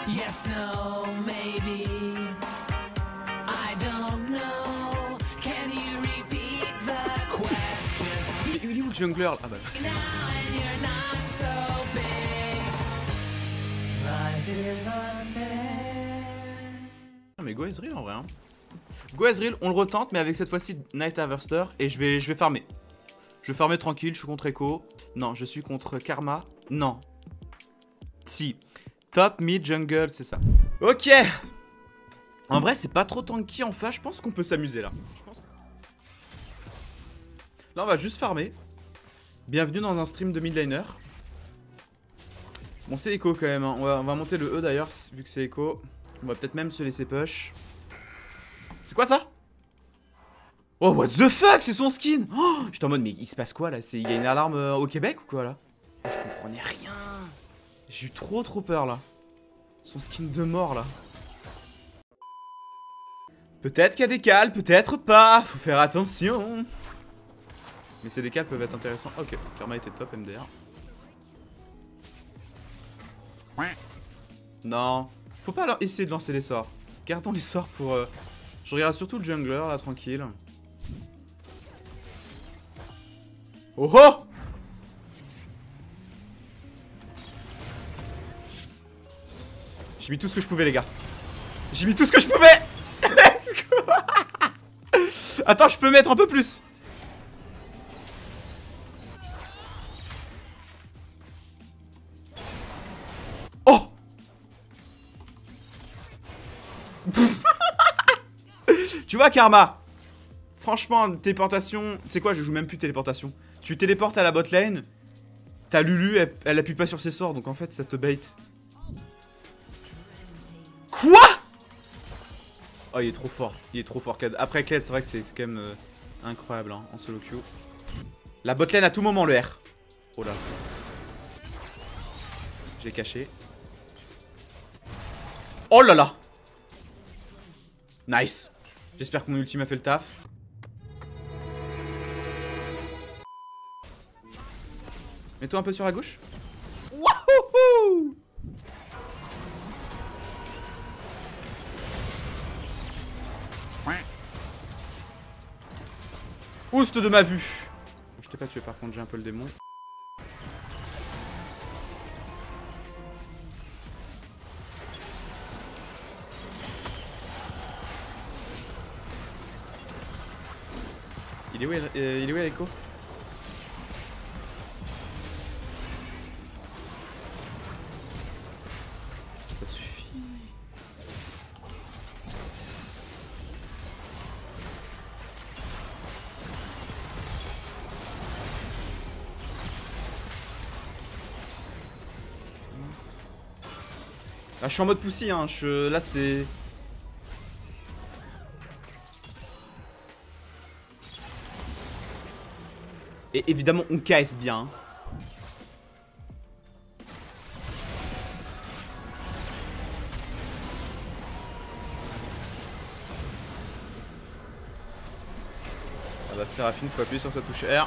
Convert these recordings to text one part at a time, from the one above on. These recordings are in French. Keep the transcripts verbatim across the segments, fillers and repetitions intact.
Yes, no, maybe. I don't know. Can you repeat the question? Il est où le jungler là? Ah bah. Now and you're not so big. Life is unfair. Ah mais go Ezreal en vrai hein. Go Ezreal, on le retente mais avec cette fois-ci Night Harvester et je vais, je vais farmer. Je vais farmer tranquille, je suis contre Echo. Non, je suis contre Karma. Non. Si. Top, mid, jungle, c'est ça. Ok. En vrai, c'est pas trop tanky en face. Je pense qu'on peut s'amuser là. Je pense... Là, on va juste farmer. Bienvenue dans un stream de mid laner. Bon, c'est Echo quand même. Hein. On, va, on va monter le E d'ailleurs, vu que c'est Echo. On va peut-être même se laisser push. C'est quoi ça? Oh, what the fuck? C'est son skin! Oh, j'étais en mode, mais il se passe quoi là? Il y a une alarme euh, au Québec ou quoi là? Je comprenais rien. J'ai eu trop trop peur là. Son skin de mort là. Peut-être qu'il y a des cals, peut-être pas. Faut faire attention. Mais ces décals peuvent être intéressants. Ok, Karma était top, M D R. Non. Faut pas essayer de lancer les sorts. Gardons les sorts pour... Euh... Je regarde surtout le jungler là, tranquille. Oh oh! J'ai mis tout ce que je pouvais, les gars. J'ai mis tout ce que je pouvais. Let's go. Attends, je peux mettre un peu plus. Oh. Tu vois, Karma. Franchement, téléportation. Tu sais quoi, je joue même plus téléportation. Tu téléportes à la bot lane. T'as Lulu, elle, elle appuie pas sur ses sorts, donc en fait, ça te bait. Quoi? Oh, il est trop fort. Il est trop fort. Après Kled, c'est vrai que c'est quand même euh, incroyable hein, en solo queue. La botlane à tout moment, le R. Oh là. J'ai caché. Oh là là. Nice. J'espère que mon ultime a fait le taf. Mets-toi un peu sur la gauche. Wouhou! Ouste de ma vue. Je t'ai pas tué par contre, j'ai un peu le démon. Il est où, euh, il est où Echo? Ça suffit. Là, je suis en mode poussi, hein. Je... Là, c'est... Et évidemment, on K S bien. Ah bah, Séraphine, faut appuyer sur sa touche R.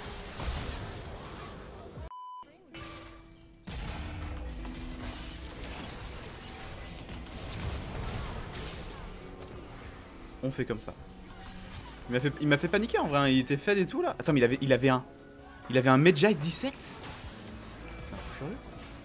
On fait comme ça. Il m'a fait, il m'a fait paniquer en vrai, hein. Il était fed et tout là. Attends, mais il avait, il avait un... Il avait un Medjay dix-sept. C'est un furieux.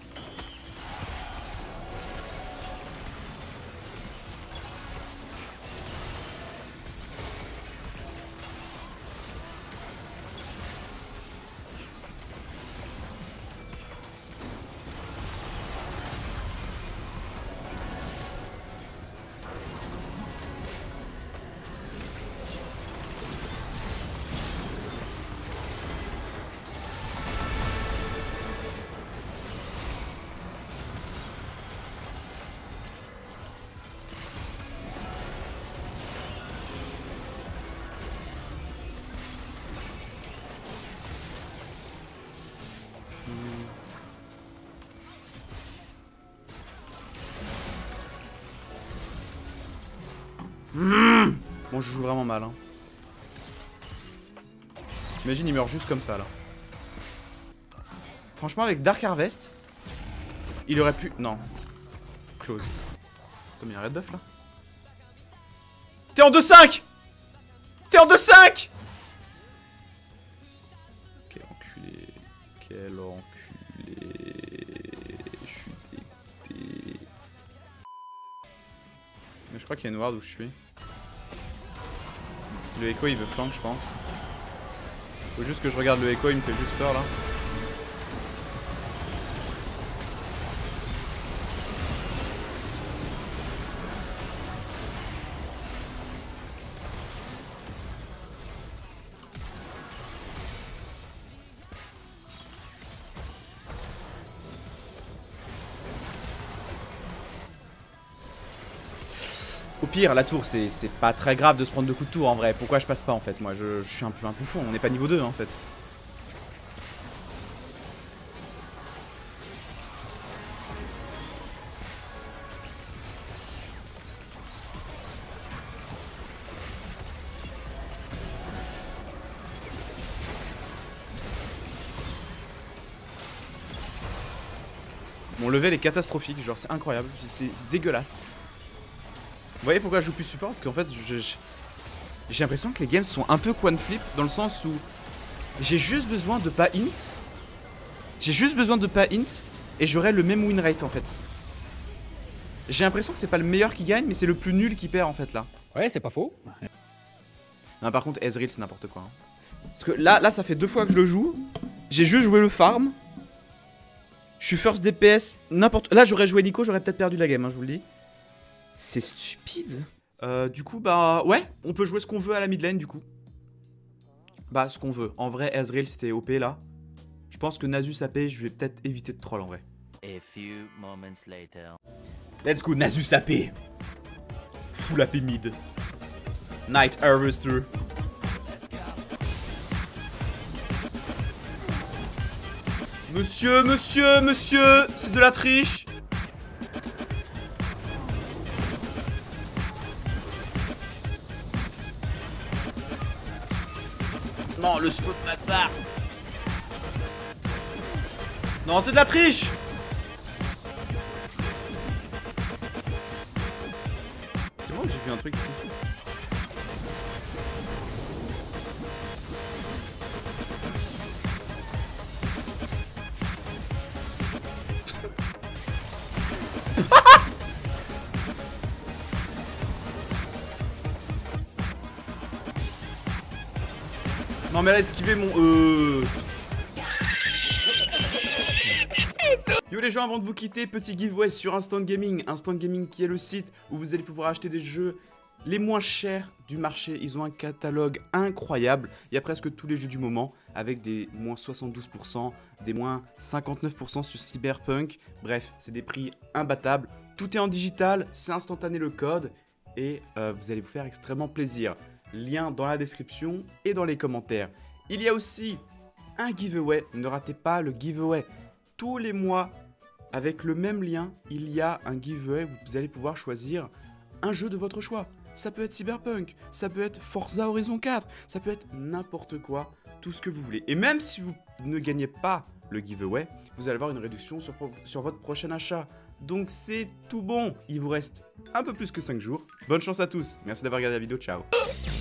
Mmh. Bon, je joue vraiment mal. Hein. T'imagines, il meurt juste comme ça là. Franchement, avec Dark Harvest, il aurait pu. Non. Close. Putain, mais y'a un red buff là. T'es en deux cinq. T'es en deux cinq. Quel enculé. Quel enculé. Je suis dégoûté. Mais je crois qu'il y a une ward où je suis. Le Echo il veut flank je pense. Faut juste que je regarde le Echo, il me fait juste peur là. Au pire, la tour, c'est pas très grave de se prendre deux coups de tour en vrai. Pourquoi je passe pas en fait? Moi, je, je suis un peu un bouffon. On n'est pas niveau deux en fait. Mon level est catastrophique, genre c'est incroyable, c'est dégueulasse. Vous voyez pourquoi je joue plus support? Parce qu'en fait, j'ai l'impression que les games sont un peu coin flip dans le sens où j'ai juste besoin de pas int. J'ai juste besoin de pas int et j'aurai le même win rate en fait. J'ai l'impression que c'est pas le meilleur qui gagne, mais c'est le plus nul qui perd en fait là. Ouais, c'est pas faux. Non, par contre, Ezreal c'est n'importe quoi. Hein. Parce que là, là, ça fait deux fois que je le joue. J'ai juste joué le farm. Je suis first D P S, n'importe. Là, j'aurais joué Nico, j'aurais peut-être perdu la game, hein, je vous le dis. C'est stupide. Euh, du coup, bah ouais, on peut jouer ce qu'on veut à la mid lane du coup. Bah, ce qu'on veut. En vrai, Ezreal c'était O P là. Je pense que Nasus A P, je vais peut-être éviter de troll en vrai. A few moments later. Let's go, Nasus A P. Full A P mid. Night Harvester. Monsieur, monsieur, monsieur, c'est de la triche. Non, le spot m'a pas. Non, c'est de la triche. C'est moi ou j'ai vu un truc ici? Non mais elle a esquivé mon euh... Yo les gens, avant de vous quitter, petit giveaway sur Instant Gaming. Instant Gaming qui est le site où vous allez pouvoir acheter des jeux les moins chers du marché. Ils ont un catalogue incroyable. Il y a presque tous les jeux du moment avec des moins soixante-douze pour cent, des moins cinquante-neuf pour cent sur Cyberpunk. Bref, c'est des prix imbattables. Tout est en digital, c'est instantané le code et euh, vous allez vous faire extrêmement plaisir. Lien dans la description et dans les commentaires. Il y a aussi un giveaway. Ne ratez pas le giveaway. Tous les mois, avec le même lien, il y a un giveaway. Vous allez pouvoir choisir un jeu de votre choix. Ça peut être Cyberpunk, ça peut être Forza Horizon quatre, ça peut être n'importe quoi, tout ce que vous voulez. Et même si vous ne gagnez pas le giveaway, vous allez avoir une réduction sur, sur votre prochain achat. Donc c'est tout bon. Il vous reste un peu plus que cinq jours. Bonne chance à tous. Merci d'avoir regardé la vidéo. Ciao.